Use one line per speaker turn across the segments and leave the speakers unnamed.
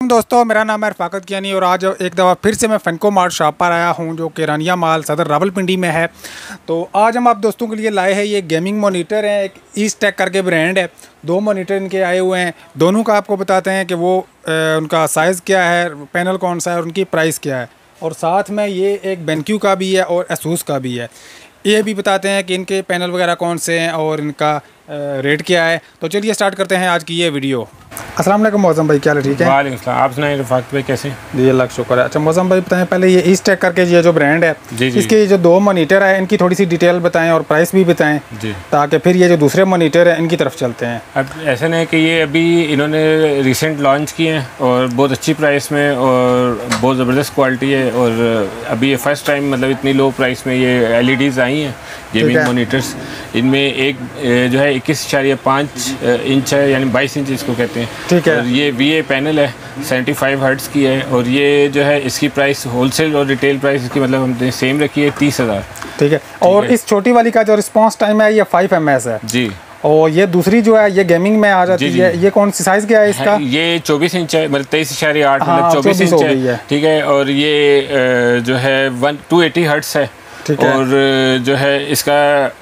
दोस्तों, मेरा नाम है रफाकत कियानी और आज एक दफ़ा फिर से मैं फ़ेनको मार्ट शॉप पर आया हूं जो कि रानिया माल सदर रावलपिंडी में है। तो आज हम आप दोस्तों के लिए लाए हैं ये गेमिंग मॉनिटर है, एक ईस्टेक करके ब्रांड है। दो मॉनिटर इनके आए हुए हैं, दोनों का आपको बताते हैं कि वो उनका साइज़ क्या है, पैनल कौन सा है और उनकी प्राइस क्या है। और साथ में ये एक बेनक्यू का भी है और एसूस का भी है। ये भी बताते हैं कि इनके पैनल वगैरह कौन से हैं और इनका रेट क्या है। तो चलिए स्टार्ट करते हैं आज की ये वीडियो। अस्सलाम वालेकुम मौज़म भाई, क्या हाल है? ठीक है,
वालेकुम सलाम। आप सुनाइए रफ़ाकत भाई, कैसे?
जी अल्लाह का शुक्र है। अच्छा मौज़म भाई बताएं, पहले ये ईस्टेक करके ये जो ब्रांड है
जी जी।
इसके जो दो मॉनिटर है इनकी थोड़ी सी डिटेल बताएं और प्राइस भी बताएं
जी,
ताकि फिर ये जो दूसरे मॉनिटर है इनकी तरफ चलते हैं।
अब ऐसा नहीं है कि ये अभी इन्होंने रिसेंट लॉन्च किए हैं और बहुत अच्छी प्राइस में और बहुत ज़बरदस्त क्वालिटी है। और अभी ये फ़र्स्ट टाइम मतलब इतनी लो प्राइस में ये LEDs आई हैं गेमिंग मॉनिटर्स। इनमें एक जो है 21.5 इंच है, यानी 22 इंच इसको कहते हैं।
ठीक है।
और ये VA पैनल है, 75 हर्ट्ज़ की है। और ये जो है इसकी प्राइस होलसेल और रिटेल प्राइस इसकी मतलब हमने सेम रखी है 30,000।
ठीक है। और इस छोटी वाली का जो रिस्पॉन्स टाइम है ये 5 ms है
जी।
और ये दूसरी जो है ये गेमिंग में आ जाती
जी,
है। ये कौन सी साइज़ क्या है इसका?
ये 24 इंच है, मतलब 23.8 मतलब 24 इंच है। ठीक है। और ये जो है 280 हर्ट्ज़ है। और जो है इसका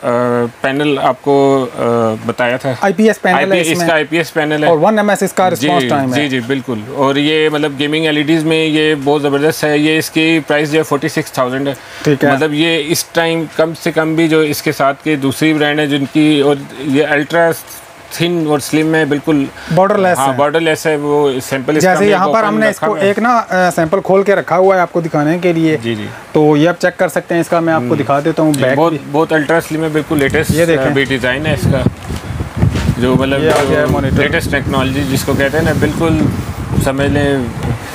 पैनल आपको बताया था,
IPS पैनल है
इसका IPS पैनल है
और 1 ms इसका रिस्पॉन्स टाइम है।
जी जी बिल्कुल। और ये मतलब गेमिंग LEDs में ये बहुत ज़बरदस्त है। ये इसकी प्राइस जो है 46,000 है।
ठीक है।
मतलब ये इस टाइम कम से कम भी जो इसके साथ के दूसरी ब्रांड है जिनकी, और ये अल्ट्रा थिन और स्लिम में बिल्कुल
बॉर्डरलेस है।
बॉर्डरलेस है। वो सैंपल
जैसे यहाँ पर हमने इसको एक ना सैंपल खोल के रखा हुआ है आपको दिखाने के लिए।
जी जी।
तो ये आप चेक कर सकते हैं, इसका मैं आपको दिखा देता हूँ। बैक
बहुत अल्ट्रा स्लिम है, बिल्कुल लेटेस्ट
ये देखें
भी डिज़ाइन है इसका, जो मतलब लेटेस्ट टेक्नोलॉजी जिसको कहते हैं ना, बिल्कुल समझ लें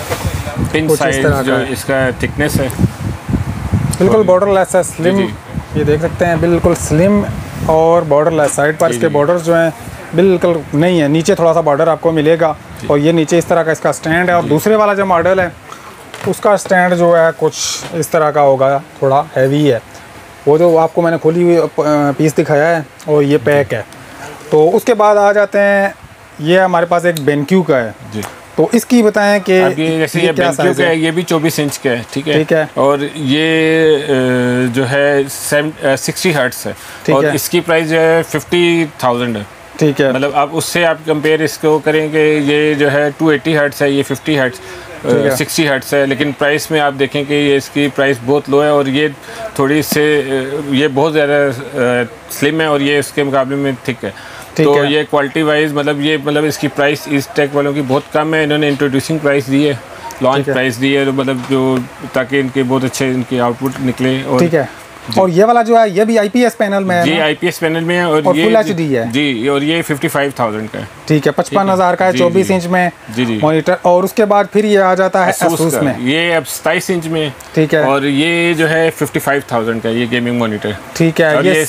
पिन साइज जो इसका थिकनेस है,
बिल्कुल बॉर्डरलेस है, स्लिम। ये देख सकते हैं बिल्कुल स्लिम और बॉर्डरलेस। साइड पर इसके बॉर्डर्स जो हैं बिल्कुल नहीं है, नीचे थोड़ा सा बॉर्डर आपको मिलेगा। और ये नीचे इस तरह का इसका स्टैंड है। और दूसरे वाला जो मॉडल है उसका स्टैंड जो है कुछ इस तरह का होगा, थोड़ा हैवी है। वो जो आपको मैंने खोली हुई पीस दिखाया है और ये पैक है। तो उसके बाद आ जाते हैं, ये हमारे पास एक बेनक्यू का है जी। तो इसकी बताएं कि
जैसे ये बेनक्यू का है, ये भी 24 इंच का है। ठीक है।
ठीक है।
और ये जो है 60 हर्ट्ज़ है और इसकी प्राइस जो है 50,000 है।
ठीक है।
मतलब आप उससे आप कंपेयर इसको करेंगे, ये जो है 280 हर्ट्ज़ है, ये 50 हर्ट्ज़ 60 हर्ट्ज़ है। लेकिन प्राइस में आप देखें कि ये इसकी प्राइस बहुत लो है और ये थोड़ी से ये बहुत ज़्यादा स्लिम है और ये इसके मुकाबले में थिक है। तो ये क्वालिटी वाइज मतलब इसकी प्राइस ईस्टेक वालों की बहुत कम है। इन्होंने इंट्रोड्यूसिंग प्राइस दी है, लॉन्च प्राइस दी है, तो मतलब जो ताकि इनके बहुत अच्छे इनके आउटपुट निकले। और
ठीक है। और ये वाला जो है ये भी IPS पैनल में है।
जी IPS पैनल में है और ये
फुल HD है
जी। और ये 55,000 का है।
ठीक है, 55,000 का है, 24 इंच में
जी जी
मॉनिटर। और उसके बाद फिर ये आ जाता है एसूस में,
ये अब 27 इंच में। ठीक है। और ये जो है 55,000 का ये गेमिंग मॉनिटर। ठीक है। ये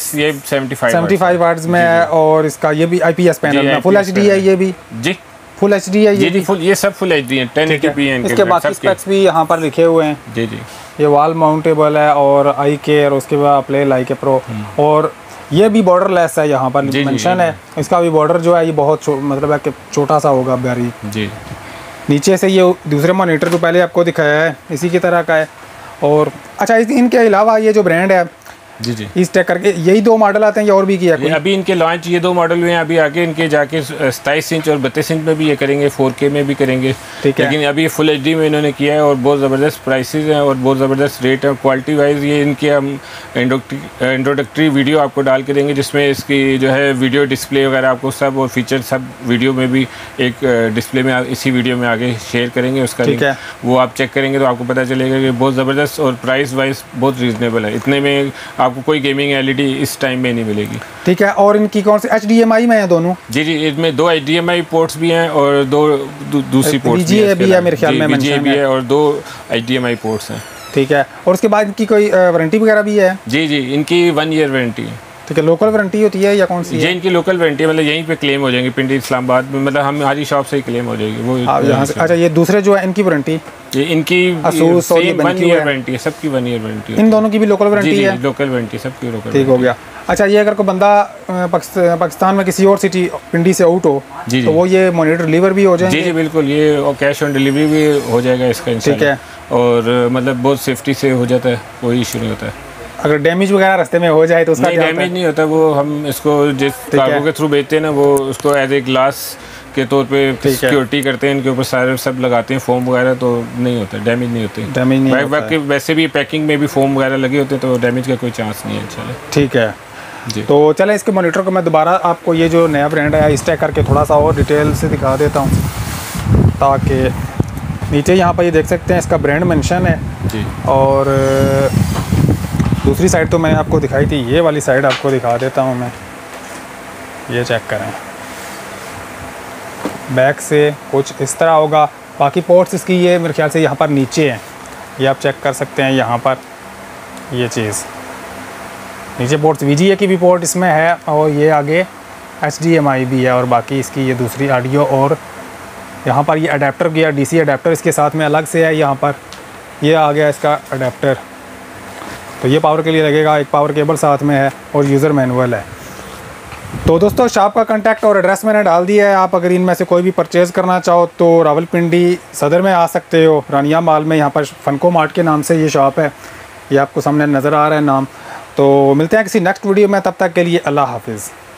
75
वाट्स में है और इसका ये भी IPS पैनल में फुल HD है। ये भी जी फुल HD है। ये
फुल, ये सब फुल HD है, 1080p है।
इसके बाकी स्पेक्स भी यहाँ पर लिखे हुए हैं।
जी जी।
ये वॉल माउंटेबल है और आई केयर, उसके बाद प्ले लाइक प्रो। और ये भी बॉर्डरलेस है, यहाँ पर मेंशन है। इसका भी बॉर्डर जो है ये बहुत मतलब है कि छोटा सा होगा बारीक जी। नीचे से ये दूसरे मॉनिटर जो पहले आपको दिखाया है इसी की तरह का है। और अच्छा, इनके अलावा ये जो ब्रांड है जी जी ईस्टेक करके, यही दो मॉडल आते हैं या और भी किया है?
अभी इनके लॉन्च ये दो मॉडल हुए हैं। अभी आगे इनके जाके 27 इंच और 32 इंच में भी ये करेंगे, 4K में भी करेंगे। ठीक है। लेकिन अभी फुल HD में इन्होंने किया है और बहुत ज़बरदस्त प्राइसेस हैं और बहुत ज़बरदस्त रेट है। क्वालिटी वाइज ये इनके हम इंट्रोडक्टरी वीडियो आपको डाल के देंगे, जिसमें इसकी जो है वीडियो डिस्प्ले वगैरह आपको सब और फीचर सब वीडियो में भी एक डिस्प्ले में इसी वीडियो में आगे शेयर करेंगे। उसका लिंक वो आप चेक करेंगे तो आपको पता चलेगा कि बहुत ज़बरदस्त और प्राइस वाइज बहुत रीजनेबल है। इतने में आपको कोई गेमिंग LED इस टाइम में नहीं मिलेगी। ठीक है।
और इनकी कौन सी HDMI में है दोनों?
जी जी, इसमें 2 HDMI पोर्ट्स भी हैं और दूसरी पोर्ट्स
भी है मेरे ख्याल में,
VGA भी है और 2 HDMI पोर्ट्स हैं।
ठीक है। और उसके बाद इनकी कोई वारंटी वगैरह भी है?
जी जी, इनकी 1 ईयर वारंटी है।
ठीक है, लोकल वारंटी होती है या कौन सी?
ये इनकी लोकल वारंटी है, मतलब यहीं पे क्लेम हो जाएंगी पिंडी इस्लामाबाद में, मतलब हमारी शॉप से ही क्लेम हो जाएगी वो
यहाँ से। अच्छा, ये दूसरे जो है इनकी वारंटी?
ये इनकी
ASUS और ये
1 ईयर वारंटी है, सबकी 1 ईयर वारंटी है।
इन दोनों की भी लोकल वारंटी है?
लोकल वारंटी सबकी लोकल।
ठीक हो गया। अच्छा, ये अगर कोई बंदा पाकिस्तान में किसी और सिटी पिंडी से आउट हो तो वो ये मॉनिटर डिलीवर भी हो जाएंगे?
जी बिल्कुल, ये कैश ऑन डिलीवरी भी हो जाएगा इसका इंशाल्लाह। ठीक है, और मतलब बहुत सेफ्टी से हो जाता है, कोई इशू नहीं होता है।
अगर डैमेज वगैरह रास्ते में हो जाए तो उसका
नहीं, डैमेज नहीं होता, वो हम इसको जिस कार्गो के थ्रू भेजते हैं ना, वो उसको एज ए ग्लास के तौर पे सिक्योरिटी करते हैं, इनके ऊपर सारे सब लगाते हैं फोम वगैरह, तो नहीं होता, डैमेज नहीं होते।
डैमेज नहीं होता।
वैसे भी पैकिंग में भी फोम वगैरह लगे होते हैं, तो डैमेज का कोई चांस नहीं है इंशाल्लाह।
ठीक है जी। तो चलें इसके मॉनिटर को मैं दोबारा आपको ये जो नया ब्रांड है इस टैग करके थोड़ा सा और डिटेल से दिखा देता हूँ, ताकि नीचे यहाँ पर ये देख सकते हैं इसका ब्रांड मेंशन है जी। और दूसरी साइड तो मैंने आपको दिखाई थी, ये वाली साइड आपको दिखा देता हूँ मैं, ये चेक करें। बैक से कुछ इस तरह होगा, बाकी पोर्ट्स इसकी ये मेरे ख्याल से यहाँ पर नीचे हैं, ये आप चेक कर सकते हैं यहाँ पर ये चीज़ नीचे पोर्ट्स VGA की भी पोर्ट इसमें है, और ये आगे HDMI भी है, और बाकी इसकी ये दूसरी ऑडियो, और यहाँ पर ये अडेप्टर गया DC अडेप्टर इसके साथ में अलग से है, यहाँ पर ये आ गया इसका अडेप्टर, तो ये पावर के लिए लगेगा, एक पावर केबल साथ में है और यूज़र मैनुअल है। तो दोस्तों शॉप का कांटेक्ट और एड्रेस मैंने डाल दिया है, आप अगर इनमें से कोई भी परचेज़ करना चाहो तो रावलपिंडी सदर में आ सकते हो, रानिया माल में, यहाँ पर फनको मार्ट के नाम से ये शॉप है, ये आपको सामने नज़र आ रहा है नाम। तो मिलते हैं किसी नेक्स्ट वीडियो में, तब तक के लिए अल्लाह हाफिज़।